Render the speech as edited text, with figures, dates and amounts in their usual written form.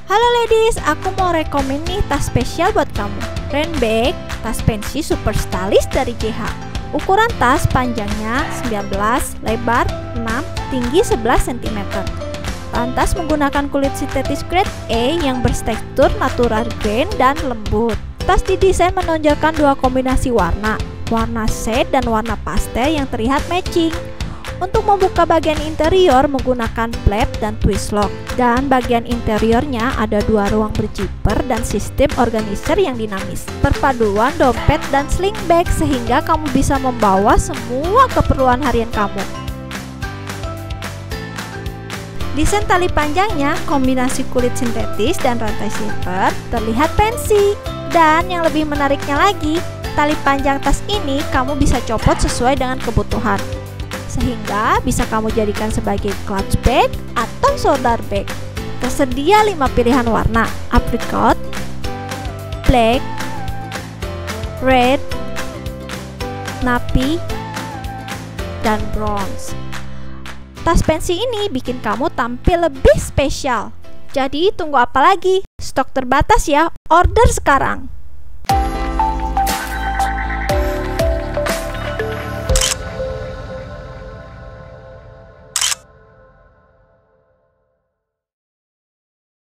Halo ladies, aku mau rekomen nih tas spesial buat kamu. Rain Bag, tas pensi super stylish dari JH. Ukuran tas panjangnya 19, lebar 6, tinggi 11 cm. Bahan tas menggunakan kulit sintetis grade A yang bertekstur natural grain dan lembut. Tas didesain menonjolkan dua kombinasi warna shade dan warna pastel yang terlihat matching. Untuk membuka bagian interior menggunakan flap dan twist lock, dan bagian interiornya ada dua ruang berzipper dan sistem organizer yang dinamis. Perpaduan dompet dan sling bag sehingga kamu bisa membawa semua keperluan harian kamu. Desain tali panjangnya kombinasi kulit sintetis dan rantai silver terlihat fancy. Dan yang lebih menariknya lagi, tali panjang tas ini kamu bisa copot sesuai dengan kebutuhan, sehingga bisa kamu jadikan sebagai clutch bag atau shoulder bag. Tersedia 5 pilihan warna: apricot, black, red, navy, dan bronze. Tas pensi ini bikin kamu tampil lebih spesial. Jadi tunggu apa lagi? Stok terbatas ya, order sekarang.